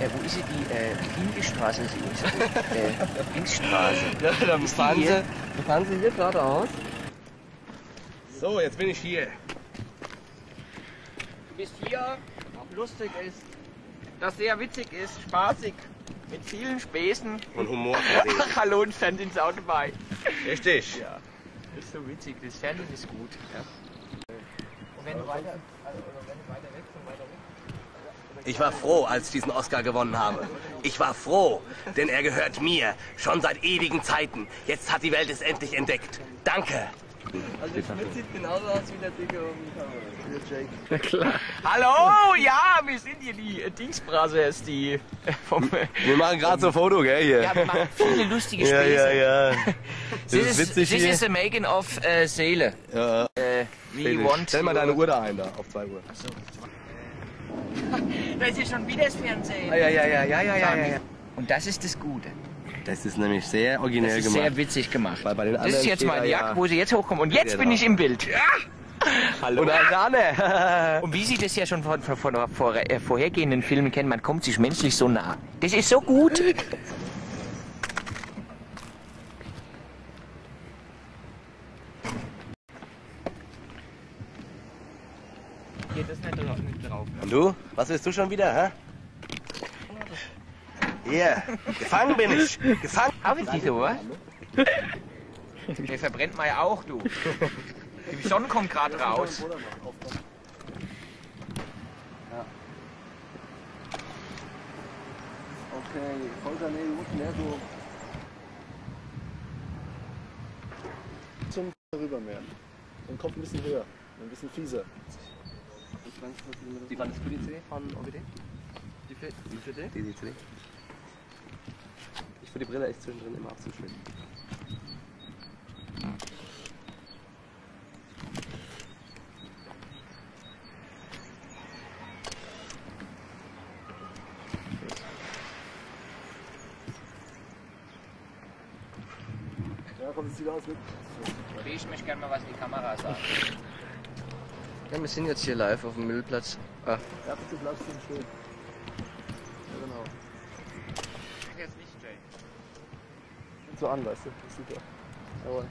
Wo ist sie, die Linkestraße? Linksstraße. Ja, dann fahren Sie hier geradeaus. So, jetzt bin ich hier. Du bist hier, lustig ist, das sehr witzig ist, spaßig, mit vielen Späßen. Und Humor. Hallo und Fernsehen ist auch dabei. Richtig. Ja, das ist so witzig, das Fernsehen ist gut. Ja. Und wenn du weiter weg, von weiter weg. Ich war froh, als ich diesen Oscar gewonnen habe. Ich war froh, denn er gehört mir, schon seit ewigen Zeiten. Jetzt hat die Welt es endlich entdeckt. Danke. Also der Schmidt sieht genauso aus wie der Dicke um die Kamera. Der Jake. Na klar. Hallo, ja, wir sind hier die Dingsbrassers, die vom... Wir machen gerade so ein Foto, gell, hier. Ja, wir machen viele lustige Ja, Späße. ja, ja. Das ist witzig This hier. is the making of Seele. Ja. We want Stell mal deine Uhr da ein, da, auf 2 Uhr. Achso. Da ist ja schon wieder das Fernsehen. Ja. Und das ist das Gute. Das ist nämlich sehr originell Das ist gemacht. sehr witzig gemacht. Weil bei den Das anderen ist jetzt steht mal da die ja- Jagd, wo sie jetzt hochkommen. Und jetzt bin Genau. ich im Bild. Ja. Hallo. Und Anne. Und wie Sie das ja schon von vorhergehenden Filmen kennen, man kommt sich menschlich so nah. Das ist so gut. Geht das nicht drauf? Und du? Was willst du schon wieder, hä? Hier, gefangen bin ich. Gefangen. Hab ich die so, was? Der verbrennt mal ja auch, du. Die Sonne kommt gerade raus. Okay, Vollkanäle, du musst mehr so zum rüber mehr. Den Kopf ein bisschen höher, ein bisschen fieser. Die fandest du die CD von OBD? Die CD? Die CD. Ich finde die Brille echt zwischendrin immer absolut schön. Ja, komm, das sieht aus mit. Ich möchte gerne mal was in die Kamera sagen. Ja, wir sind jetzt hier live auf dem Müllplatz. Ah. Ärzteplatz sind schön. Ja, genau. Jetzt nicht, Jay. Sieht so an, weißt du. Super. Jawohl.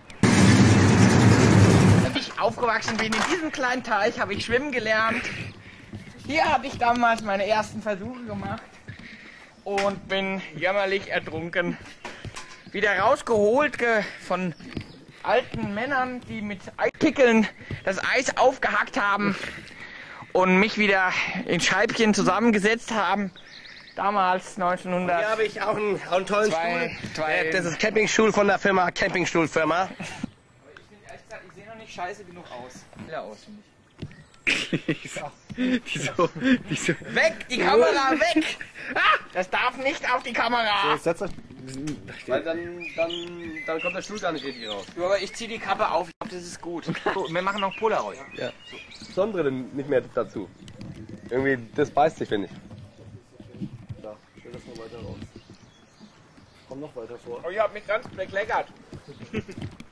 Als ich aufgewachsen bin in diesem kleinen Teich, habe ich schwimmen gelernt. Hier habe ich damals meine ersten Versuche gemacht und bin jämmerlich ertrunken. Wieder rausgeholt von alten Männern, die mit Eispickeln das Eis aufgehackt haben und mich wieder in Scheibchen zusammengesetzt haben. Damals 1900. Hier habe ich auch einen tollen Stuhl. Das ist Campingstuhl von der Firma Campingstuhlfirma. Aber ich finde ehrlich gesagt, ich sehe noch nicht scheiße genug aus. Ja, aus, finde ich. Wieso? Weg! Die Kamera weg! Ah, das darf nicht auf die Kamera! So, setzt euch. Weil dann kommt der Stuhl gar nicht richtig raus. Du, aber ich zieh die Kappe auf, ich glaube, das ist gut. So, wir machen noch Polaroid. Ja. Sonnenbrille nicht mehr dazu. Irgendwie, das beißt sich, finde ich. Da, stell das mal weiter raus. Komm noch weiter vor. Oh, ihr habt mich ganz bekleckert. Das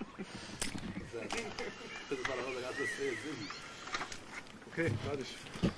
war doch unser ganzes Sinn. Okay, fertig.